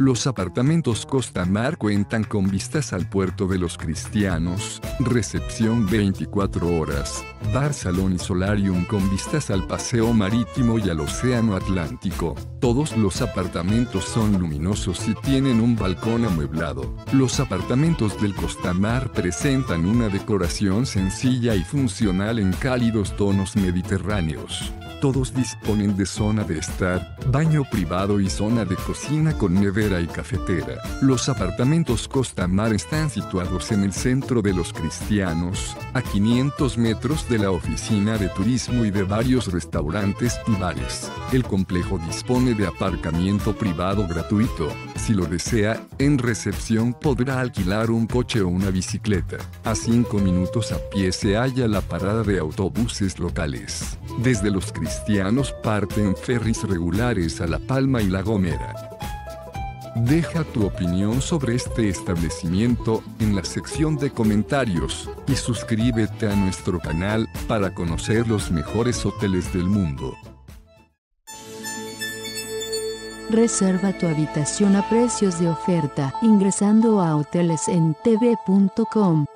Los apartamentos Costa Mar cuentan con vistas al puerto de los Cristianos, recepción 24 horas, bar, salón y solarium con vistas al paseo marítimo y al océano Atlántico. Todos los apartamentos son luminosos y tienen un balcón amueblado. Los apartamentos del Costa Mar presentan una decoración sencilla y funcional en cálidos tonos mediterráneos. Todos disponen de zona de estar, baño privado y zona de cocina con nevera y cafetera. Los apartamentos Costa Mar están situados en el centro de Los Cristianos, a 500 metros de la oficina de turismo y de varios restaurantes y bares. El complejo dispone de aparcamiento privado gratuito. Si lo desea, en recepción podrá alquilar un coche o una bicicleta. A 5 minutos a pie se halla la parada de autobuses locales. Desde Los Cristianos parten ferries regulares a La Palma y La Gomera. Deja tu opinión sobre este establecimiento en la sección de comentarios y suscríbete a nuestro canal para conocer los mejores hoteles del mundo. Reserva tu habitación a precios de oferta ingresando a hotelesentv.com.